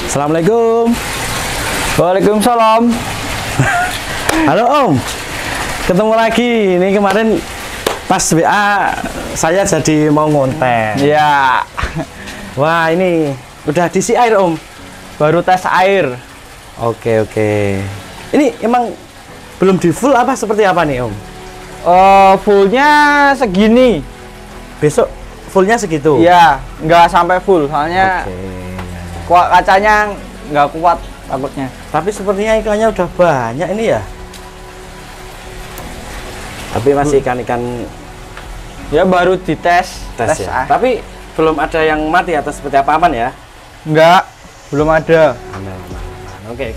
Assalamualaikum. Waalaikumsalam. Halo Om, ketemu lagi. Ini kemarin pas WA saya jadi mau ngonten. Ya, Wah ini udah diisi air Om. baru tes air. Oke. Ini emang belum di full apa seperti apa nih Om? Fullnya segini. Besok fullnya segitu? Ya, nggak sampai full, soalnya Oke. kacanya nggak kuat takutnya. Tapi sepertinya ikannya udah banyak ini ya. Tapi masih ikan-ikan Ya baru dites. tes ya. Tapi belum ada yang mati atau seperti apa aman ya? Nggak, belum ada. Aman. Oke.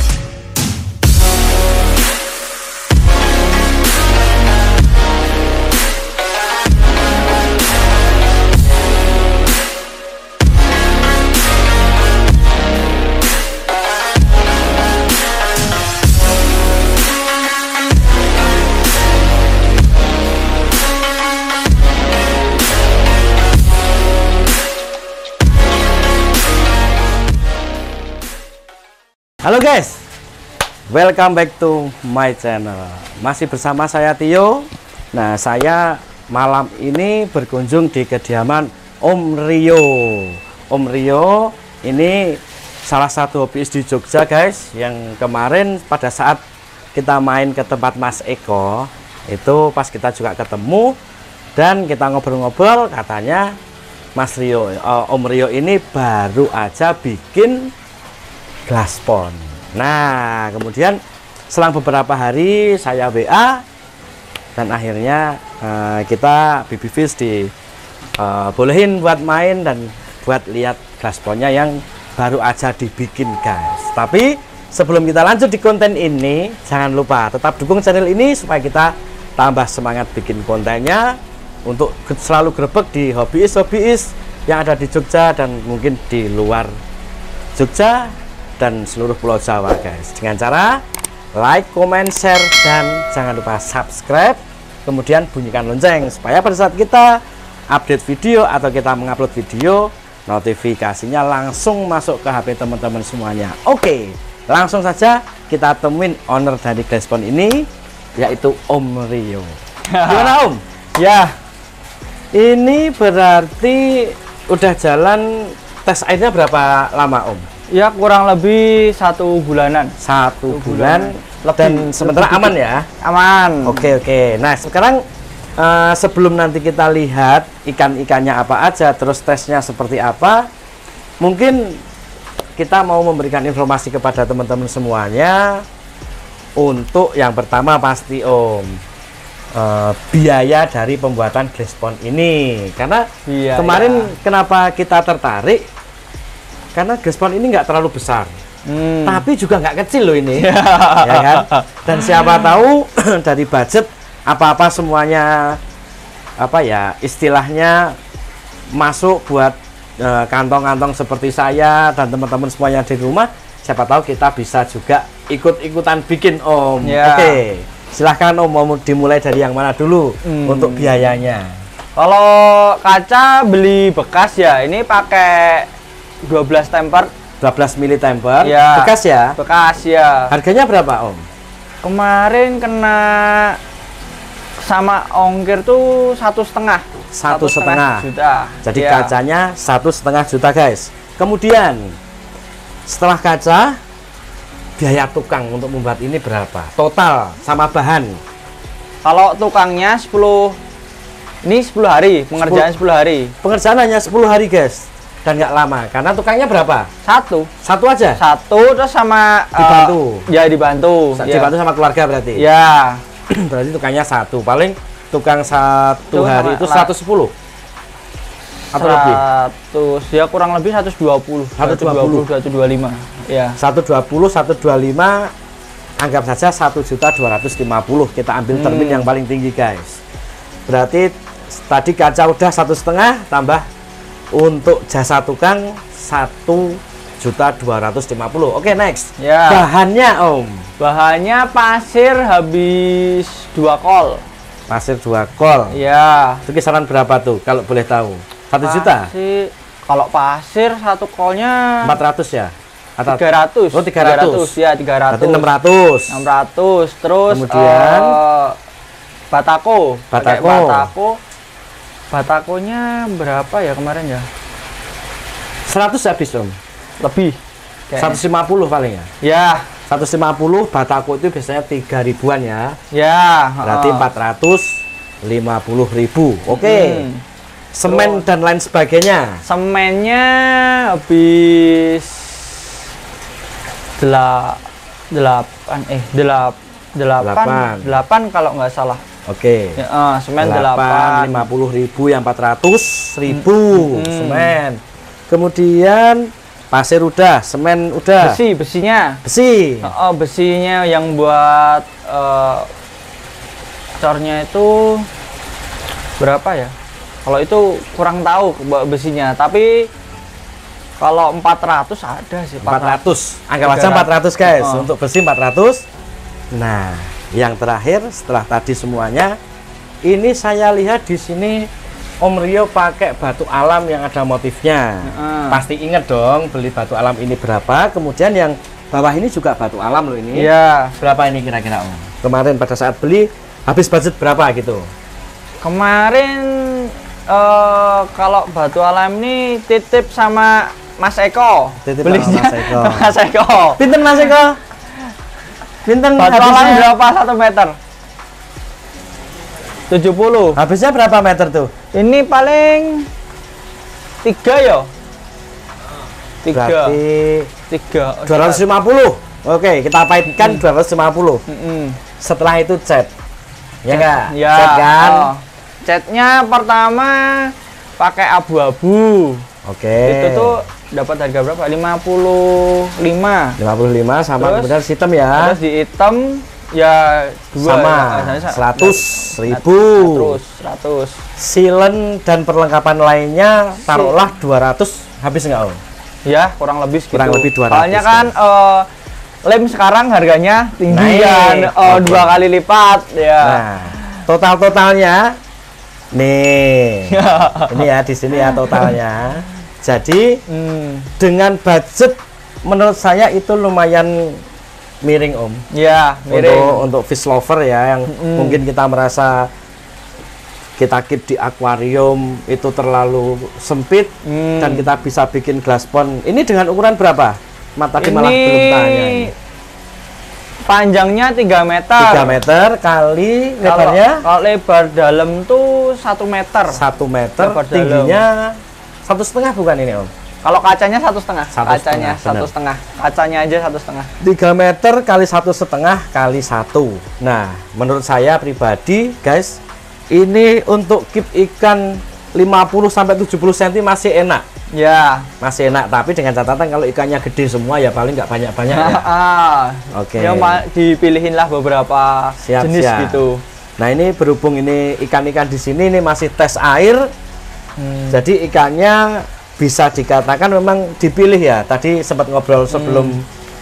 Halo guys, welcome back to my channel. Masih bersama saya Tio. Nah, saya malam ini berkunjung di kediaman Om Rio. Om Rio ini salah satu hobiis di Jogja guys. Yang kemarin pada saat kita main ke tempat Mas Eko, itu pas kita juga ketemu dan kita ngobrol-ngobrol, katanya Mas Rio, Om Rio ini baru aja bikin glass pond. Nah, kemudian selang beberapa hari saya WA dan akhirnya kita BB Fish bolehin buat main dan buat lihat glass pondnya yang baru aja dibikin guys. Tapi sebelum kita lanjut di konten ini, jangan lupa tetap dukung channel ini supaya kita tambah semangat bikin kontennya untuk selalu grebek di hobiis yang ada di Jogja dan mungkin di luar Jogja dan seluruh pulau Jawa guys, dengan cara like, comment, share, dan jangan lupa subscribe, kemudian bunyikan lonceng supaya pada saat kita update video atau kita mengupload video, notifikasinya langsung masuk ke HP teman-teman semuanya. Oke, langsung saja kita temuin owner dari glass pond ini, yaitu Om Rio. Gimana Om? Ya, Ini berarti udah jalan tes airnya berapa lama Om? ya kurang lebih 1 bulanan. 1 bulan Lebih. dan sementara aman ya. Aman. Oke. Nah sekarang sebelum nanti kita lihat ikan-ikannya apa aja, terus tesnya seperti apa, mungkin kita mau memberikan informasi kepada teman-teman semuanya. Untuk yang pertama pasti Om, biaya dari pembuatan glass pond ini, karena kemarin kenapa kita tertarik, karena glass pond ini nggak terlalu besar, tapi juga nggak kecil loh ini, ya kan? Dan siapa tahu dari budget apa-apa semuanya, apa ya istilahnya, masuk buat kantong-kantong seperti saya dan teman-teman semuanya di rumah. Siapa tahu kita bisa juga ikut-ikutan bikin Om. Oke, silahkan Om, mau dimulai dari yang mana dulu untuk biayanya? Kalau kaca beli bekas ya, ini pakai 12 temper. 12 mili temper, Ya. bekas ya? Bekas ya. Harganya berapa Om? Kemarin kena sama ongkir tuh 1,5 1,5 juta. Jadi Ya. kacanya 1,5 juta guys. Kemudian setelah kaca, biaya tukang untuk membuat ini berapa? Total sama bahan. Kalau tukangnya 10, ini 10 hari, pengerjaan 10 hari. Pengerjaan hanya 10 hari guys. Dan nggak lama, karena tukangnya berapa? Satu Aja? terus sama Dibantu? Ya dibantu. Dibantu sama keluarga berarti? Ya. Berarti tukangnya 1. Paling tukang 1 hari itu 110? Atau lebih? 100, ya kurang lebih 120. 125. Ya. 120, 125, anggap saja 1.250.000. Kita ambil termin yang paling tinggi guys. Berarti tadi kaca udah 1,5, tambah untuk jasa tukang 1.250.000. Oke, next. Ya. Bahannya Om? Bahannya pasir habis 2 kol. Pasir 2 kol. Ya. Itu kisaran berapa tuh kalau boleh tahu? 1 juta? Kalau pasir 1 kolnya 400 ya? 300. Oh, 300. Ya, 300. Berarti 600. 600. Terus kemudian batako. Pakai batako. Batakonya berapa ya kemarin ya? 100 habis, Om. Lebih. Kayaknya. 150 paling ya. Ya. 150 batako itu biasanya 3 ribuan ya. Ya. Berarti 450.000. Oke. Semen dan lain sebagainya. Semennya habis 8 kalau nggak salah. Oke. Ya, semen 8. 50.000 yang 400.000 semen. Kemudian pasir udah, semen udah. Besinya. Besinya yang buat cornya itu berapa ya? Kalau itu kurang tahu besinya, tapi kalau 400 ada sih. 400. Anggap aja 400 guys. Untuk besi 400. Nah, yang terakhir setelah tadi semuanya, ini saya lihat di sini Om Rio pakai batu alam yang ada motifnya. Pasti inget dong beli batu alam ini berapa. Kemudian yang bawah ini juga batu alam loh ini. Iya. Berapa ini kira-kira Om? Kemarin pada saat beli habis budget berapa gitu? Kemarin kalau batu alam ini titip sama Mas Eko. Belinya Mas Eko. Mas Eko. Pinten Mas Eko? Pinten batu alam berapa 1 meter? 70. Habisnya berapa meter tuh? Ini paling 3 ya? 3. Berarti 3. 250. Oke, kita paitkan 250. Setelah itu cat. Ya enggak? Ya. Cat kan? Catnya pertama pakai abu-abu. Oke. Itu tuh dapat harga berapa? 55. 55 sama terus, kemudian hitam ya. Terus di hitam ya sama 100.000. 100. Silen dan perlengkapan lainnya taruhlah 200 habis enggak Om? Ya, kurang lebih segitu. Kurang lebih 200. Soalnya kan lem sekarang harganya tinggi kan, 2 kali lipat ya. Nah, totalnya nih. Ini ya di sini ya totalnya. Jadi dengan budget menurut saya itu lumayan miring Om. Ya, miring. Untuk fish lover ya yang mungkin kita merasa kita keep di akuarium itu terlalu sempit dan kita bisa bikin glass pond. Ini dengan ukuran berapa? Tadi malah belum tanya. Panjangnya 3 meter. 3 meter kali lebarnya? Kalau lebar dalam tuh 1 meter. 1 meter, tingginya 1,5 bukan ini Om? Kalau kacanya 1,5. 1,5. Kacanya aja 1,5. 3 meter kali 1,5 kali 1. Nah, menurut saya pribadi guys, ini untuk keep ikan 50-70 cm masih enak. Ya, masih enak, tapi dengan catatan kalau ikannya gede semua ya paling nggak banyak-banyak ya. Oke. Ya dipilihin lah beberapa jenis gitu. Nah, ini berhubung ini ikan-ikan di sini ini masih tes air. Jadi ikannya bisa dikatakan memang dipilih ya. Tadi sempat ngobrol sebelum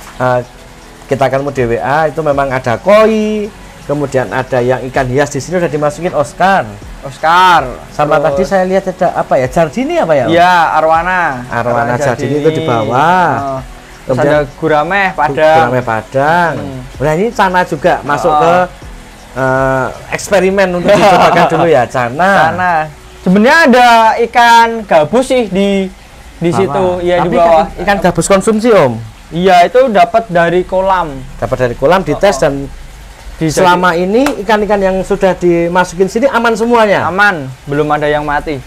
kita ketemu di WA itu memang ada koi, kemudian ada yang ikan hias di sini udah dimasukin Oscar. Sama terus, tadi saya lihat ada apa ya? Jardini apa ya? Iya, arwana Jardini itu di bawah. Kemudian ada gurame padang. Nah, ini cana juga masuk ke eksperimen untuk dicobakan dulu ya, cana. Sebenarnya ada ikan gabus sih di situ, ya. Tapi di bawah. Ikan gabus konsumsi Om? Iya, itu dapat dari kolam. Dites dan selama ini ikan-ikan yang sudah dimasukin sini aman semuanya? Aman, belum ada yang mati.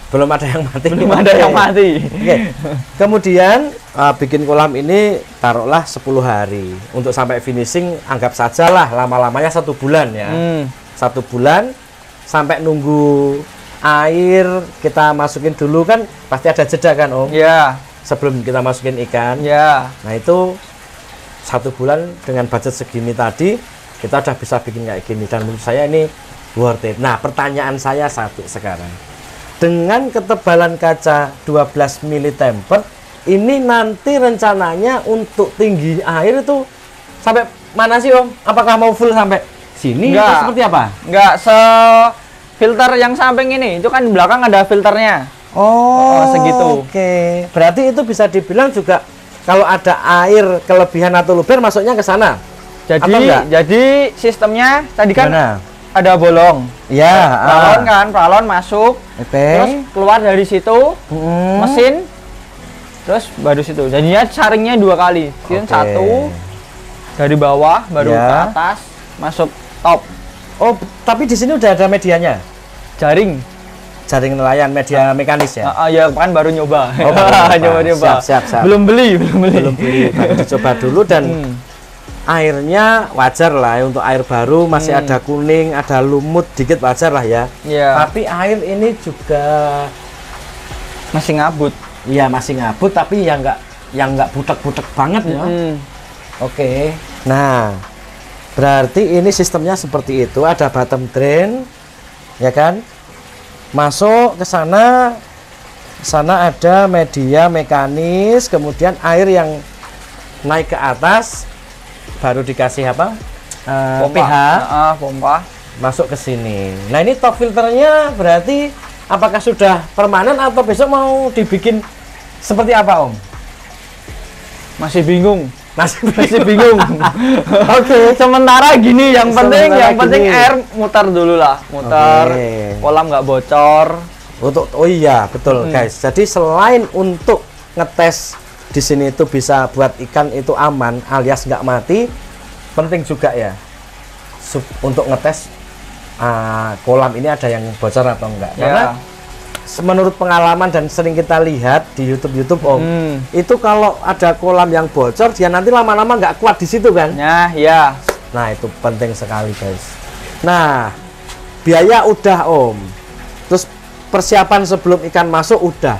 Oke. Kemudian bikin kolam ini taruhlah 10 hari. Untuk sampai finishing anggap sajalah lama-lamanya 1 bulan ya. 1 bulan sampai nunggu air kita masukin dulu kan pasti ada jeda kan Om? Iya. Sebelum kita masukin ikan. Iya. Nah, itu 1 bulan dengan budget segini tadi kita udah bisa bikin kayak gini dan menurut saya ini worth it. Nah, pertanyaan saya satu sekarang, dengan ketebalan kaca 12 mili tempered ini nanti rencananya untuk tinggi air itu sampai mana sih Om? Apakah mau full sampai sini atau seperti apa? Enggak, filter yang samping ini itu kan belakang ada filternya. Oh, segitu. Oke. Berarti itu bisa dibilang juga kalau ada air kelebihan atau luber masuknya ke sana. Jadi sistemnya tadi kan Gimana? ada bolong. Ya, Pralon masuk. Terus keluar dari situ mesin. Terus baru situ. Jadinya saringnya 2 kali. Satu dari bawah baru ke atas masuk top. Oh, tapi di sini udah ada medianya. Jaring Nelayan media mekanis ya. Ya kan baru nyoba. Nyoba. Siap. Belum beli. Baru dicoba dulu dan airnya wajar lah ya, untuk air baru masih ada kuning, ada lumut dikit wajar lah ya. Tapi air ini juga masih ngabut. Iya, masih ngabut tapi yang nggak butek-butek banget ya. Oke. Nah, berarti ini sistemnya seperti itu, ada bottom drain ya kan? Masuk ke sana ada media mekanis, kemudian air yang naik ke atas baru dikasih apa? Pompa masuk ke sini. Nah, ini top filternya berarti apakah sudah permanen atau besok mau dibikin seperti apa, Om? Masih bingung. Masih bingung. Oke, sementara gini, yang penting air muter dulu lah, kolam nggak bocor. Oh iya, betul guys. Jadi selain untuk ngetes di sini itu bisa buat ikan itu aman alias nggak mati, penting juga ya untuk ngetes kolam ini ada yang bocor atau enggak. Karena menurut pengalaman dan sering kita lihat di YouTube Om, itu kalau ada kolam yang bocor dia nanti lama-lama nggak kuat di situ kan? Nah, itu penting sekali guys. Nah, biaya udah Om, terus persiapan sebelum ikan masuk udah,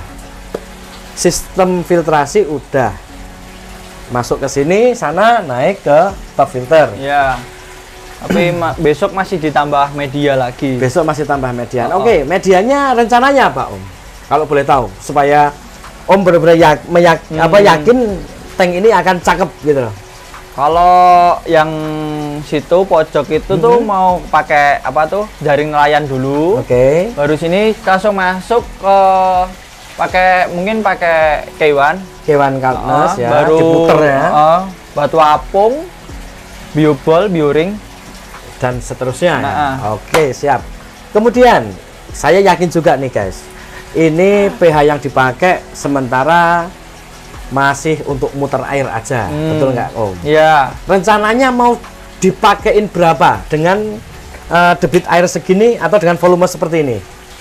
sistem filtrasi udah, masuk ke sini, sana naik ke top filter. Tapi besok masih ditambah media lagi. Besok masih tambah media. Oke, medianya rencananya apa Om? Kalau boleh tahu, supaya Om benar-benar yakin tank ini akan cakep gitu loh. Kalau yang situ pojok itu tuh mau pakai apa tuh? Jaring nelayan dulu. Baru sini langsung masuk ke mungkin pakai K1 Calpnes ya, baru diputer ya. Batu apung, biobol, bioring dan seterusnya. Oke, siap. Kemudian saya yakin juga nih guys, ini pH yang dipakai sementara masih untuk muter air aja, betul nggak Om? Rencananya mau dipakein berapa dengan debit air segini atau dengan volume seperti ini?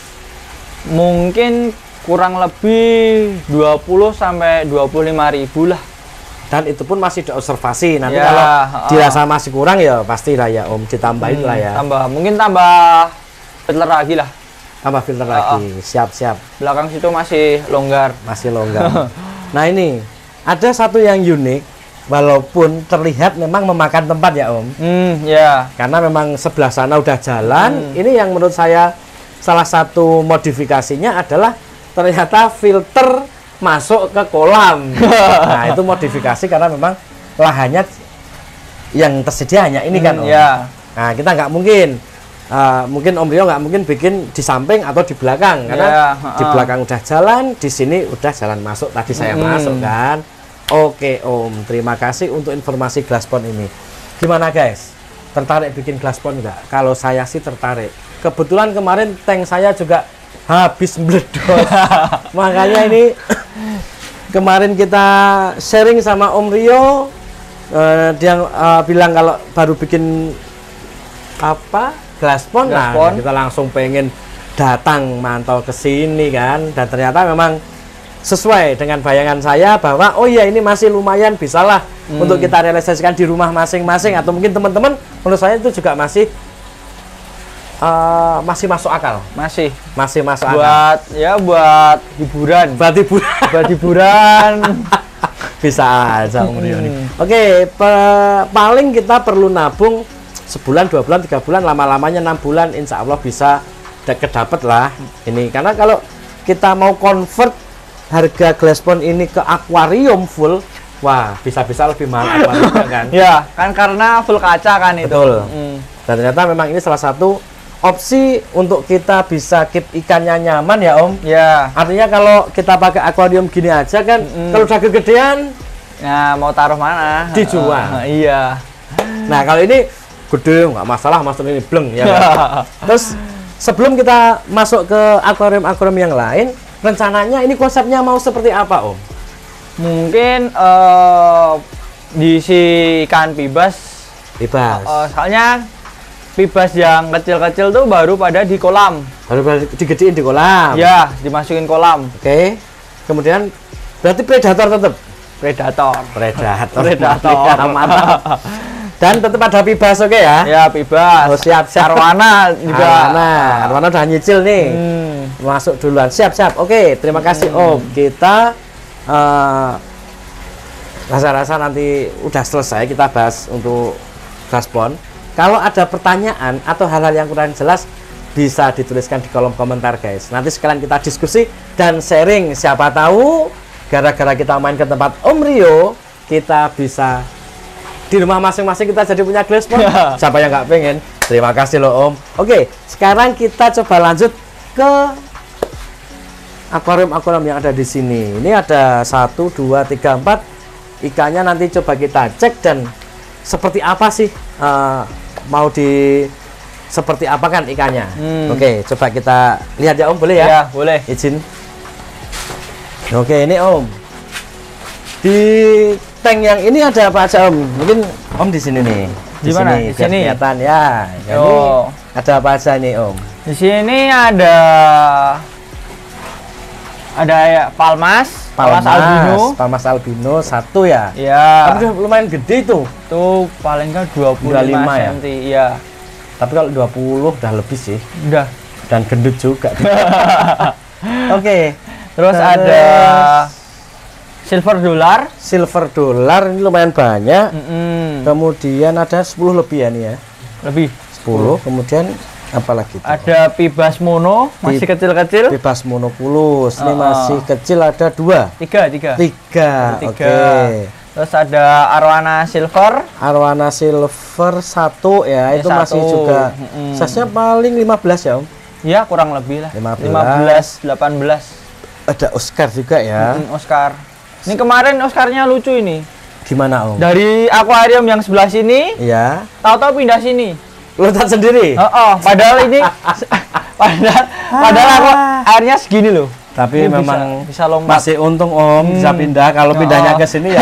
Mungkin kurang lebih 20 sampai 25.000 lah. Dan itu pun masih diobservasi. Nanti kalau dirasa masih kurang ya pastilah ya Om ditambahin lah ya. Mungkin tambah filter lagi lah. Tambah filter lagi. Siap. Belakang situ masih longgar. Nah, ini ada satu yang unik, walaupun terlihat memang memakan tempat ya Om. Karena memang sebelah sana udah jalan. Ini yang menurut saya salah satu modifikasinya adalah ternyata filter masuk ke kolam. Nah, itu modifikasi karena memang lahannya yang tersedia hanya ini kan Om. Nah, kita nggak mungkin mungkin Om Rio nggak mungkin bikin di samping atau di belakang karena di belakang udah jalan, di sini udah jalan masuk tadi saya masuk kan. Oke Om, terima kasih untuk informasi glaspon ini. Gimana guys? Tertarik bikin glaspon nggak? Kalau saya sih tertarik. Kebetulan kemarin tank saya juga habis meledos. Makanya ini kemarin kita sharing sama Om Rio, dia bilang kalau baru bikin glaspon, nah kita langsung pengen datang mantau ke sini kan, dan ternyata memang sesuai dengan bayangan saya bahwa oh iya ini masih lumayan bisalah untuk kita realisasikan di rumah masing-masing, atau mungkin teman-teman menurut saya itu juga masih masuk akal. Masih masuk akal. Buat hiburan. Bisa aja Om Rio nih. Oke, paling kita perlu nabung sebulan, 2 bulan, 3 bulan, lama-lamanya 6 bulan, insya Allah bisa kedapet lah ini. Karena kalau kita mau convert harga glaspon ini ke akuarium full, wah bisa-bisa lebih mahal akuariumnya kan. Kan karena full kaca kan itu. Betul. Dan ternyata memang ini salah satu opsi untuk kita bisa keep ikannya nyaman ya Om. Artinya kalau kita pakai akuarium gini aja kan, kalau udah kegedean Nah, mau taruh mana? Dijual. Iya. Nah, kalau ini gede nggak masalah, Mas ini bleng ya. Kan? Terus sebelum kita masuk ke akuarium-akuarium yang lain, rencananya ini konsepnya mau seperti apa, Om? Mungkin diisi ikan bebas. Soalnya bebas yang kecil-kecil tuh baru pada di kolam. Baru digedein di kolam. Ya, dimasukin kolam. Oke. Kemudian berarti predator tetap. Predator. Mantap. Dan tetap ada bebas, oke ya? Ya, bebas. Oh, siap. Arwana juga. Arwana udah nyicil nih. Masuk duluan. Siap. Oke, terima kasih Om. Kita rasa-rasa nanti udah selesai kita bahas untuk gaspon. Kalau ada pertanyaan atau hal-hal yang kurang jelas bisa dituliskan di kolom komentar, guys. Nanti sekalian kita diskusi dan sharing. Siapa tahu gara-gara kita main ke tempat Om Rio, kita bisa di rumah masing-masing kita jadi punya glass pond. Siapa yang nggak pengen? Terima kasih loh Om. Oke, sekarang kita coba lanjut ke akuarium-akuarium yang ada di sini. Ini ada 1, 2, 3, 4 ikannya. Nanti coba kita cek dan seperti apa sih mau seperti apa kan ikannya. Oke, coba kita lihat ya Om, boleh ya? Ya, boleh. Izin. Oke, ini Om. Di tank yang ini ada apa aja Om? Mungkin Om di sini nih. Di mana? Di sini. Kelihatan ya. Ini ada apa aja nih Om? Di sini ada ya Palmas albino 1 ya. Iya. Tapi udah lumayan gede tuh. Tuh paling kan 25 ya. cm. Iya. Tapi kalau 20 udah lebih sih. Udah. Dan gendut juga. Oke. Terus ada silver dollar ini lumayan banyak. Kemudian ada 10 lebih ya nih ya. Lebih 10. Kemudian apalagi itu? Ada bebas mono masih kecil-kecil. Bebas monopulus ini masih kecil, ada 2. 3. Oke. Terus ada arwana silver 1 ya, itu masih juga size-nya paling 15 ya Om? Ya kurang lebih lah, 15, 18. Ada Oscar juga ya. Oscar. Ini kemarin Oscarnya lucu ini. Gimana Om? Dari akuarium yang sebelah sini, ya. Tahu-tahu pindah sini. Loncat sendiri? Padahal ini, padahal aku airnya segini loh. Tapi ini memang bisa lompat. Masih untung Om bisa pindah. Kalau pindahnya ke sini ya.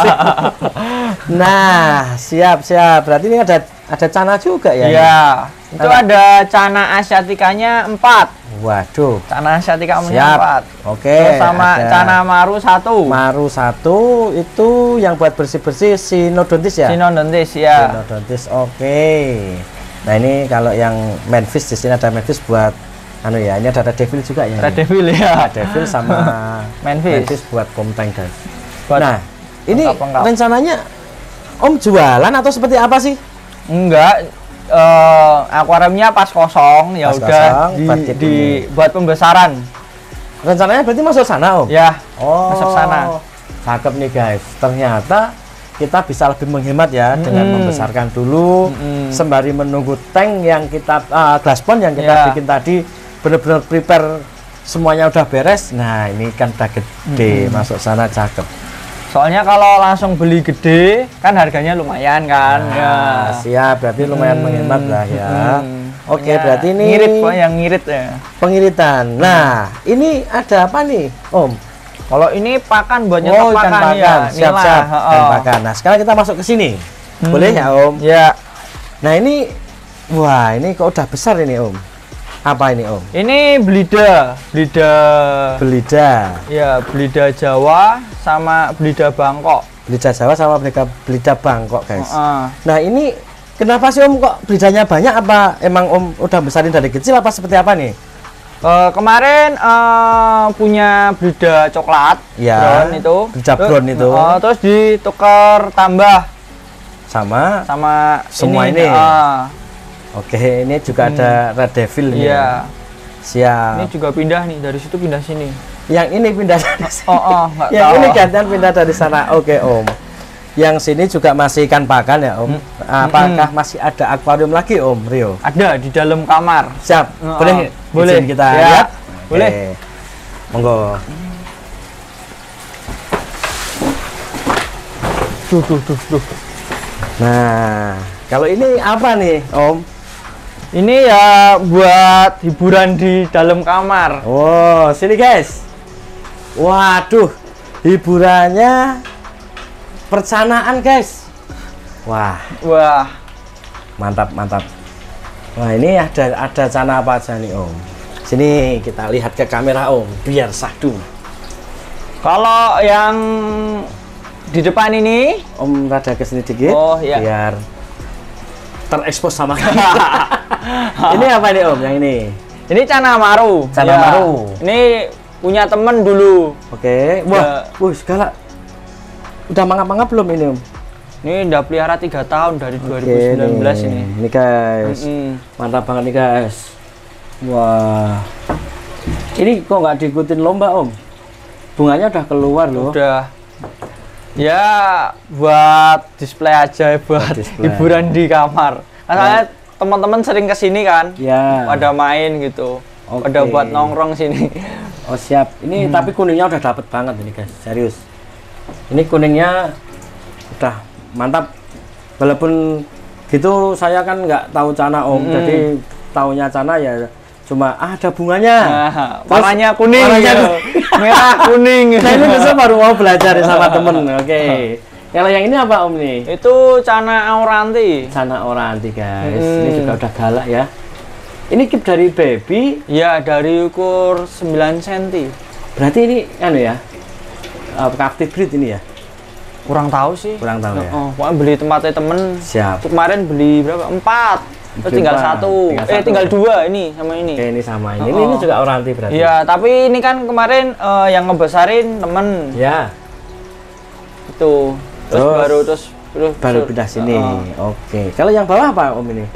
Nah, siap. Berarti ini ada cana juga ya? Iya. Itu ada cana asiatikanya 4. Waduh. Cana asiatika umumnya 4. Oke. Terus sama cana maru 1. Maru 1 itu yang buat bersih-bersih Sinodontis ya? Sinodontis ya. Sinodontis. Oke. Nah, ini kalau yang manfish, di sini ada manfish buat ya, ini ada red devil juga ya. Red devil ya. Red devil sama manfish buat pomteng, guys. Nah, ini rencananya Om jualan atau seperti apa sih? Enggak. Akuariumnya pas kosong ya udah buat pembesaran. Rencananya berarti masuk sana Om? Ya. Masuk sana. Cakep nih guys. Ternyata kita bisa lebih menghemat ya dengan membesarkan dulu sembari menunggu tank yang kita glass pond yang kita bikin tadi benar-benar prepare semuanya udah beres. Nah, ini kan udah gede, masuk sana cakep. Soalnya kalau langsung beli gede kan harganya lumayan kan. Siap, berarti lumayan menghemat lah ya. Oke, berarti ini ngirit ya. Pengiritan. Nah, ini ada apa nih, Om? Kalau ini pakan buat nyetok ikan pakan. Ya. Siap-siap ikan pakan. Nah, sekarang kita masuk ke sini. Boleh ya, Om? Ya. Nah, ini ini kok udah besar ini, Om. Apa ini Om? Ini belida. Ya, belida Jawa sama belida Bangkok. Belida Jawa sama belida Bangkok, guys. Nah, ini kenapa sih Om kok belidanya banyak? Apa emang Om udah besarin dari kecil apa seperti apa nih? Kemarin punya belida coklat, ya, brown itu. Belida brown itu. Terus ditukar tambah sama semua ini. Oke, ini juga ada red devil nih. Iya. Siap. Ini juga pindah nih, dari situ pindah sini. Yang ini pindah dari sini. Nggak yang tahu. ini gantian pindah dari sana. Oke, Om. Yang sini juga masih ikan pakan ya, Om. Apakah masih ada akuarium lagi, Om Rio? Ada di dalam kamar. Siap. Boleh izin kita lihat? Boleh. Monggo. Duh. Nah, kalau ini apa nih, Om? Ini ya buat hiburan di dalam kamar. Oh, sini guys. Waduh, hiburannya perencanaan guys. Wah, mantap. Wah, ini ada cana apa aja nih, Om? Sini kita lihat ke kamera, Om, biar sahdu. Kalau yang di depan ini, Om rada ke sini dikit. Oh, iya. Biar terekspos sama kamera. Ini apa nih, Om? Yang ini? Ini Cana Maru. Cana Maru. Ini punya temen dulu. Oke. Wah, segala. Udah mangap-mangap belum ini, Om? Ini udah pelihara 3 tahun dari 2019 ini. Ini guys. Mantap banget nih guys. Wah. Ini kok nggak diikutin lomba, Om? Bunganya udah keluar loh. Udah. Ya, buat display aja, buat hiburan di kamar. Karena teman-teman sering kesini kan, ya. Pada main gitu, pada buat nongkrong sini. Oh siap. Ini tapi kuningnya udah dapet banget ini guys, serius. Ini kuningnya udah mantap. Walaupun gitu saya kan nggak tahu Cana, Om, jadi taunya Cana ya cuma ada bunganya. Warnanya kuning, merah kuning. Nah ini bisa baru mau belajar sama temen. Oke. Kalau yang ini apa, Om nih? Itu Cana Auranti. Cana Auranti guys. Ini juga udah galak ya. Ini kip dari baby. Ya, dari ukur 9 cm. Berarti ini anu ya? Captive breed ini ya? Kurang tahu sih. Kurang tahu ya. Pokoknya beli tempatnya temen. Siap. Kemarin beli berapa? 4. Terus tinggal 1. Tinggal 2 ini sama ini. Oke, ini sama ini. Ini juga Auranti berarti. Iya, tapi ini kan kemarin yang ngebesarin temen. Ya. Itu. Terus baru pindah sini. Oke. Kalau yang bawah apa, Om ini?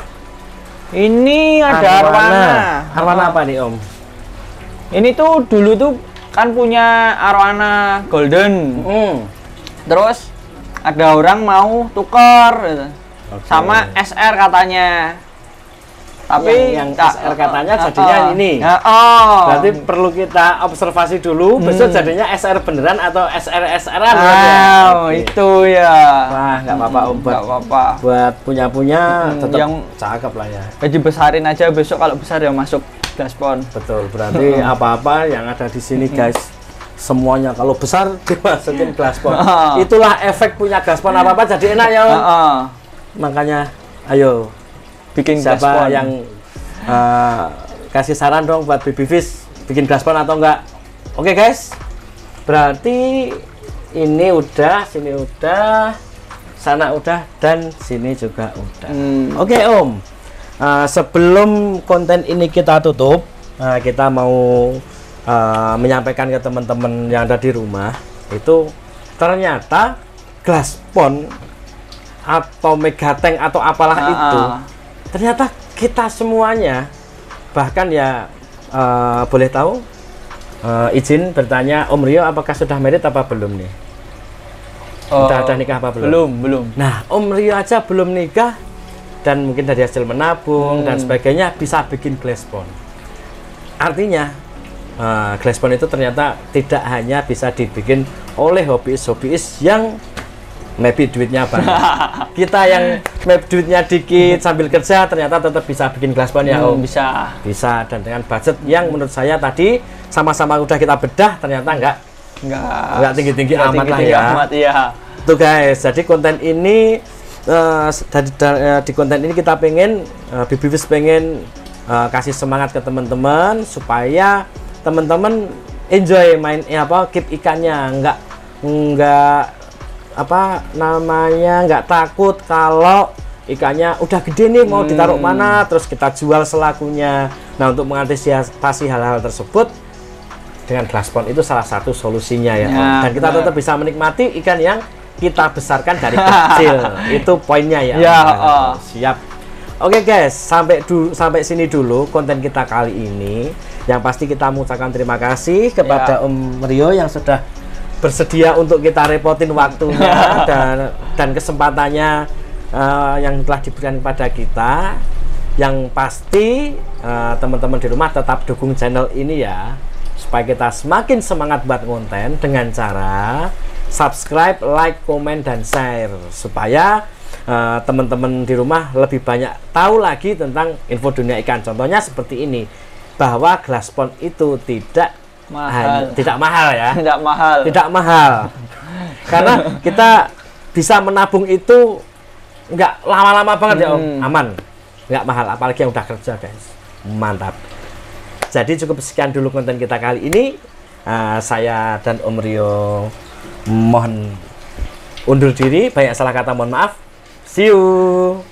Ini ada arwana. Arwana apa nih, Om? Ini tuh dulu tuh kan punya arwana golden. Terus ada orang mau tuker gitu. Sama SR katanya. Tapi yang SR katanya jadinya ini. Berarti perlu kita observasi dulu, besok jadinya SR beneran atau SR-SR-an. Itu ya. Wah, nggak apa-apa, Om. Nggak apa-apa. Buat punya tetap yang cakep lah ya. Dibesarin aja, besok kalau besar ya masuk gaspon. Betul, berarti apa-apa yang ada di sini guys, semuanya kalau besar dimasukin gaspon. Itulah efek punya gaspon, apa-apa jadi enak ya, Om. Makanya ayo bikin siapa yang kasih saran dong buat baby fish bikin gaspon atau enggak. Oke guys, berarti ini udah, sini udah, sana udah, dan sini juga udah. Oke, Om, sebelum konten ini kita tutup, kita mau menyampaikan ke teman-teman yang ada di rumah, itu ternyata gaspon atau megatank atau apalah itu ternyata kita semuanya, bahkan ya boleh tahu, izin bertanya, Om Rio apakah sudah married apa belum nih? Udah nikah apa belum? Belum. Nah, Om Rio aja belum nikah dan mungkin dari hasil menabung dan sebagainya bisa bikin glaspon. Artinya glaspon itu ternyata tidak hanya bisa dibikin oleh hobiis yang maybe duitnya banyak. Kita yang maybe duitnya dikit sambil kerja ternyata tetap bisa bikin glaspon ya, Om. Bisa, dan dengan budget yang menurut saya tadi sama-sama udah kita bedah ternyata enggak tinggi-tinggi amat lah ya. Tuh guys, jadi konten ini di konten ini kita pengen Baby Fish pengen kasih semangat ke teman-teman supaya teman-teman enjoy main keep ikannya, enggak nggak takut kalau ikannya udah gede nih mau ditaruh mana terus kita jual selakunya. Nah, untuk mengantisipasi hal-hal tersebut dengan glaspon itu salah satu solusinya ya, Om. Dan kita tetap bisa menikmati ikan yang kita besarkan dari kecil. Itu poinnya ya. Siap. Oke guys, sampai sini dulu konten kita kali ini. Yang pasti kita mengucapkan terima kasih kepada Om Rio yang sudah bersedia untuk kita repotin waktunya dan kesempatannya yang telah diberikan kepada kita. Yang pasti teman-teman di rumah tetap dukung channel ini ya, supaya kita semakin semangat buat konten dengan cara subscribe, like, komen, dan share supaya teman-teman di rumah lebih banyak tahu lagi tentang info dunia ikan. Contohnya seperti ini, bahwa glass pond itu tidak mahal ya. Tidak mahal. Karena kita bisa menabung itu nggak lama-lama banget ya Om. Aman, nggak mahal, apalagi yang udah kerja guys. Mantap. Jadi cukup sekian dulu konten kita kali ini. Saya dan Om Rio mohon undur diri, banyak salah kata mohon maaf. See you.